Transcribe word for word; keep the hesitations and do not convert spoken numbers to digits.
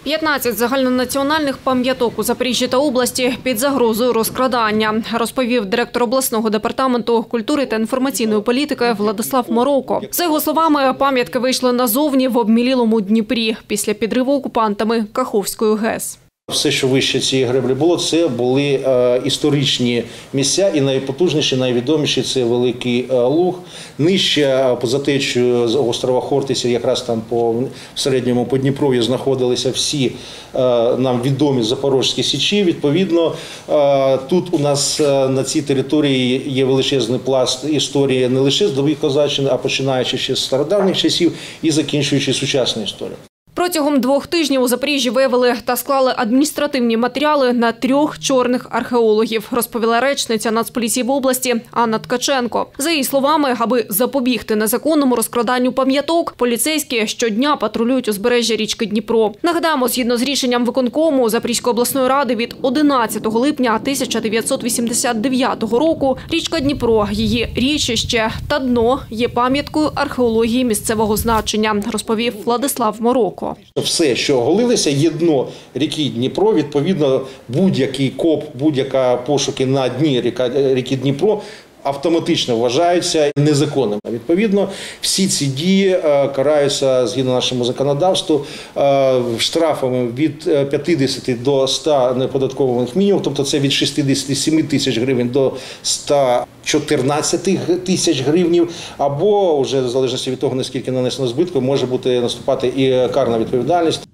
п'ятнадцять загальнонаціональних пам'яток у Запоріжжі та області під загрозою розкрадання, розповів директор обласного департаменту культури та інформаційної політики Владислав Мороко. За його словами, пам'ятки вийшли назовні в обмілілому Дніпрі після підриву окупантами Каховської ГЕС. Все, що вище цієї греблі було, це були е, історичні місця, і найпотужніші, найвідоміші – це Великий е, Луг. Нижче, поза течією з острова Хортиця, якраз там по в середньому Подніпров'ї знаходилися всі е, нам відомі Запорізькі Січі. Відповідно, е, тут у нас е, на цій території є величезний пласт історії не лише з доби козаччини, а починаючи ще з стародавніх часів і закінчуючи сучасною історією. Протягом двох тижнів у Запоріжжі виявили та склали адміністративні матеріали на трьох чорних археологів, розповіла речниця Нацполіції в області Анна Ткаченко. За її словами, аби запобігти незаконному розкраданню пам'яток, поліцейські щодня патрулюють узбережжя річки Дніпро. Нагадаємо, згідно з рішенням виконкому Запорізької обласної ради від одинадцятого липня тисяча дев'ятсот вісімдесят дев'ятого року річка Дніпро, її річище та дно є пам'яткою археології місцевого значення, розповів Владислав Мороко. Все, що оголилося, є дно ріки Дніпро, відповідно, будь-який коп, будь-яка пошуки на дні ріки Дніпро автоматично вважаються незаконними. Відповідно, всі ці дії караються, згідно нашому законодавству, штрафами від п'ятдесяти до ста неоподаткованих мінімумів, тобто це від шістдесяти семи тисяч гривень до ста чотирнадцяти тисяч гривень, або, вже в залежності від того, наскільки нанесено збитку, може бути наступати і карна відповідальність.